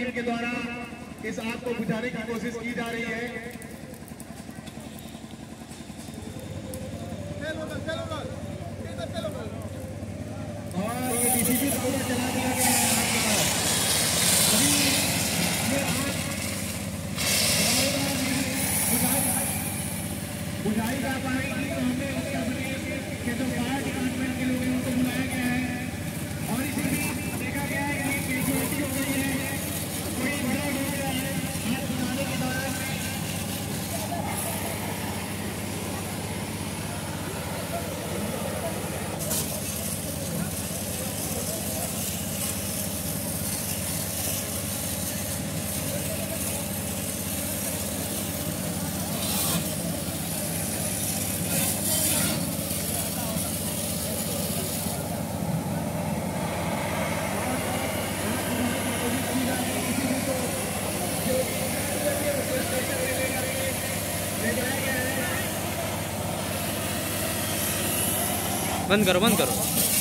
Team के द्वारा इस आग को बुझाने की कोशिश की जा रही है। और ये डीसीपी द्वारा चला दिया गया है आग के बाद। अभी ये आग बुझाई जा पाएगी तो हमने के जो फायर डिपार्टमेंट के लोग हैं उनको बुलाया गया है। और इसी देखा गया है कि कैजुअलिटी हो गई है, कोई बड़ा हो गया है आग बुझाने के दौरान। बंद करो बंद करो।